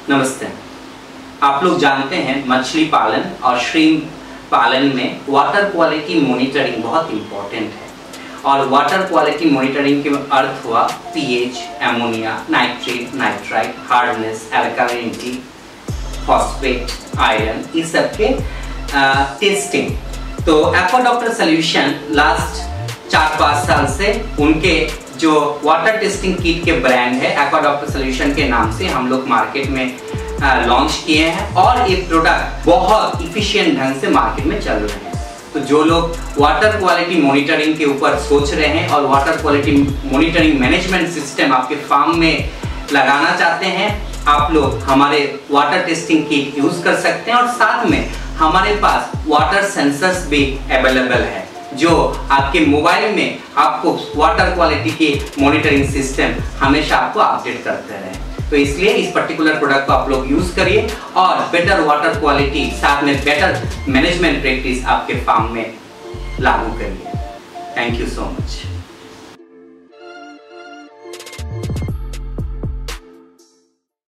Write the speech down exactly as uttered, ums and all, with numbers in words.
नमस्ते। आप लोग जानते हैं मछली पालन और श्रिम्प पालन में वाटर क्वालिटी मॉनिटरिंग बहुत इम्पोर्टेंट है। और वाटर क्वालिटी मॉनिटरिंग के अर्थ हुआ pH, ammonia, nitrate, nitrite, hardness, alkalinity, phosphate, iron, इस सब के टेस्टिंग। तो एक्वाडॉप्टर सॉल्यूशन लास्ट चार पाँच साल से उनके जो वाटर टेस्टिंग किट के ब्रांड है एक्वाडॉप्टर सॉल्यूशन के नाम से हम लोग मार्केट में लॉन्च किए हैं और ये प्रोडक्ट बहुत इफिशिएंट ढंग से मार्केट में चल रहे हैं। तो जो लोग वाटर क्वालिटी मॉनिटरिंग के ऊपर सोच रहे हैं और water quality monitoring management system आपके फार्म में लगाना चाहते हैं, आप लोग हमारे वाटर टेस्टिंग किट यूज कर सकते हैं। और साथ में हमारे पास वाटर सेंसर्स भी अवेलेबल है जो आपके मोबाइल में आपको वाटर क्वालिटी की मॉनिटरिंग सिस्टम हमेशा आपको अपडेट करते रहे। तो इसलिए इस पर्टिकुलर प्रोडक्ट को आप लोग यूज करिए और बेटर वाटर क्वालिटी साथ में बेटर मैनेजमेंट प्रैक्टिस आपके फार्म में लागू करिए। Thank you so much.